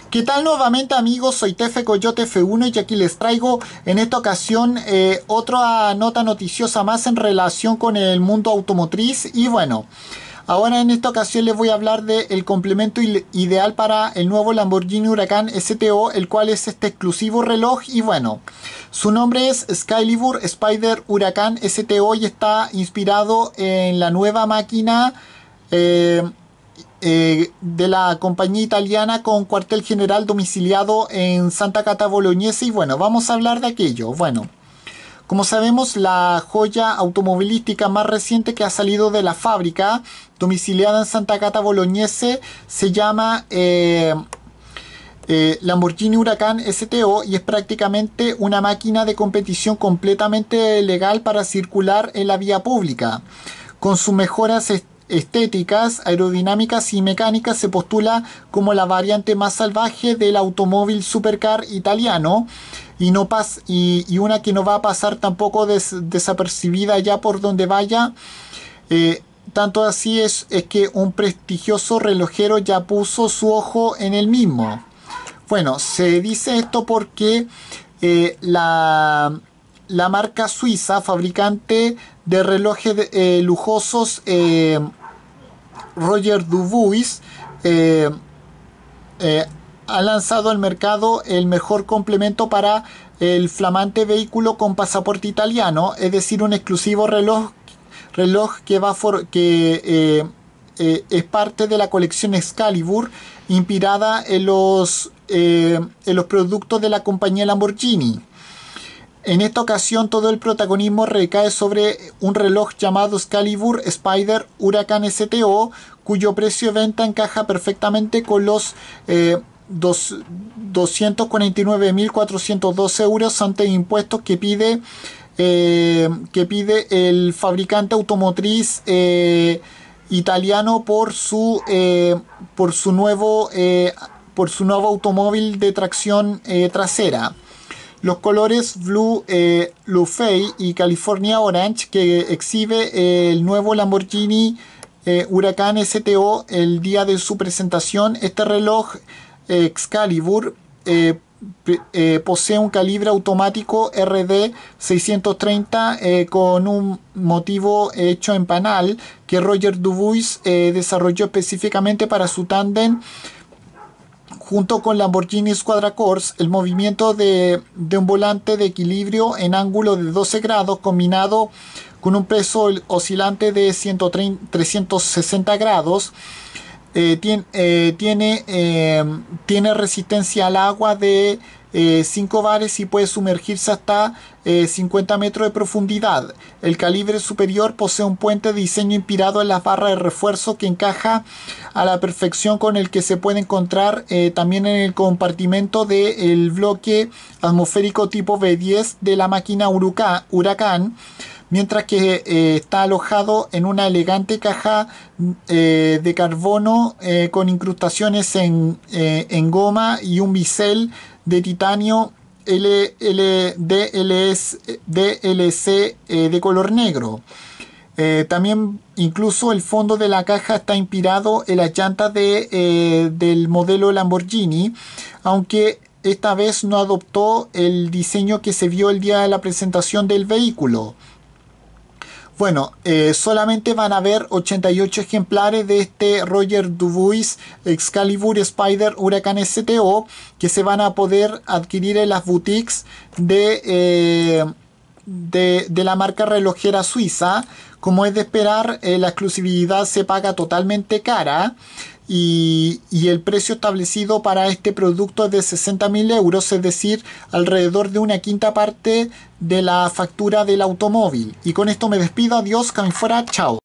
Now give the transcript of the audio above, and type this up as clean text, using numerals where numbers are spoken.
¿Qué tal nuevamente amigos? Soy Tefe Coyote F1 y aquí les traigo en esta ocasión otra nota noticiosa más en relación con el mundo automotriz. Y bueno, ahora en esta ocasión les voy a hablar del complemento ideal para el nuevo Lamborghini Huracán STO, el cual es este exclusivo reloj. Y bueno, su nombre es Excalibur Spider Huracán STO y está inspirado en la nueva máquina de la compañía italiana con cuartel general domiciliado en Santa Cata Bolognese. Y bueno, vamos a hablar de aquello. Bueno, como sabemos, la joya automovilística más reciente que ha salido de la fábrica domiciliada en Santa Cata Bolognese se llama Lamborghini Huracán STO y es prácticamente una máquina de competición completamente legal para circular en la vía pública. Con sus mejoras estéticas, aerodinámicas y mecánicas se postula como la variante más salvaje del automóvil supercar italiano y una que no va a pasar tampoco desapercibida ya por donde vaya. Tanto así es que un prestigioso relojero ya puso su ojo en el mismo. Bueno, se dice esto porque la marca suiza, fabricante de relojes lujosos, Roger Dubuis, ha lanzado al mercado el mejor complemento para el flamante vehículo con pasaporte italiano, es decir, un exclusivo reloj que es parte de la colección Excalibur, inspirada en los productos de la compañía Lamborghini. En esta ocasión todo el protagonismo recae sobre un reloj llamado Excalibur Spider Huracán STO, cuyo precio de venta encaja perfectamente con los 249.412 euros ante impuestos que pide el fabricante automotriz italiano por su nuevo automóvil de tracción trasera. Los colores Blue Fay y California Orange que exhibe el nuevo Lamborghini Huracán STO el día de su presentación. Este reloj Excalibur posee un calibre automático RD 630 con un motivo hecho en panal que Roger Dubuis desarrolló específicamente para su tándem junto con Lamborghini Squadra Corse. El movimiento de un volante de equilibrio en ángulo de 12 grados combinado con un peso oscilante de 360 grados tiene resistencia al agua de 5 bares y puede sumergirse hasta 50 metros de profundidad. El calibre superior posee un puente de diseño inspirado en las barras de refuerzo que encaja a la perfección con el que se puede encontrar también en el compartimento del bloque atmosférico tipo V10 de la máquina Huracán, mientras que está alojado en una elegante caja de carbono con incrustaciones en goma y un bisel de titanio DLC de color negro. También incluso el fondo de la caja está inspirado en las llantas del modelo Lamborghini, aunque esta vez no adoptó el diseño que se vio el día de la presentación del vehículo. Bueno, solamente van a haber 88 ejemplares de este Roger Dubuis Excalibur Spider Huracán STO que se van a poder adquirir en las boutiques de la marca relojera suiza. Como es de esperar, la exclusividad se paga totalmente cara y el precio establecido para este producto es de 60.000 euros, es decir, alrededor de una quinta parte de la factura del automóvil. Y con esto me despido, adiós, que me fuera, chao.